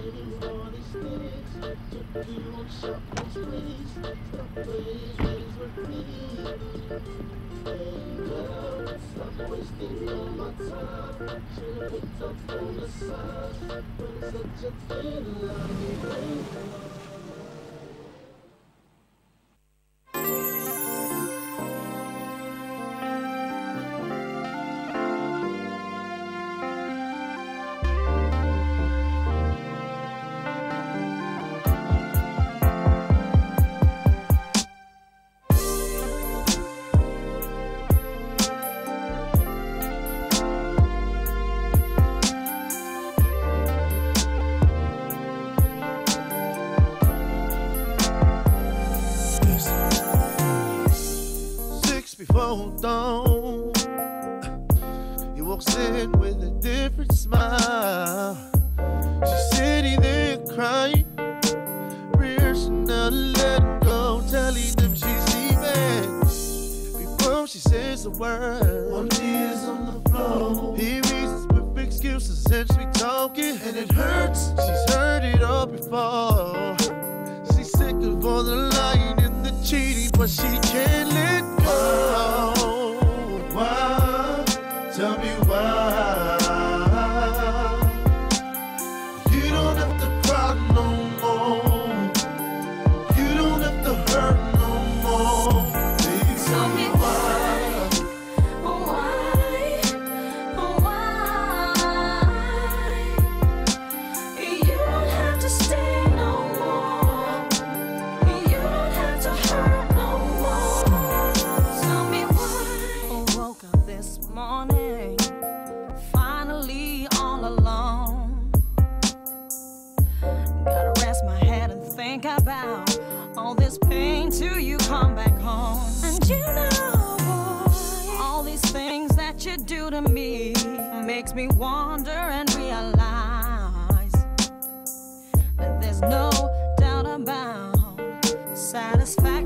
Before dawn, he walks in with a different smile. She's sitting there crying, rehearsing how to let him go, telling him she's leaving. Before she says a word, one knee is on the floor. He reasons with excuses and sweet talking, and it hurts. She's heard it all before. She's sick of all the lying and the cheating, but she can't let go. Why? Tell me why. You don't have to cry no more. You don't have to hurt no more. Baby, tell me why. You don't have to stay no more. You don't have to hurt no more. Tell me why. I woke up this morning, finally all alone. Gotta rest my head and think about all this pain till you come back home. And you know, boy, all these things that you do to me makes me wonder and realize that there's no doubt about satisfaction.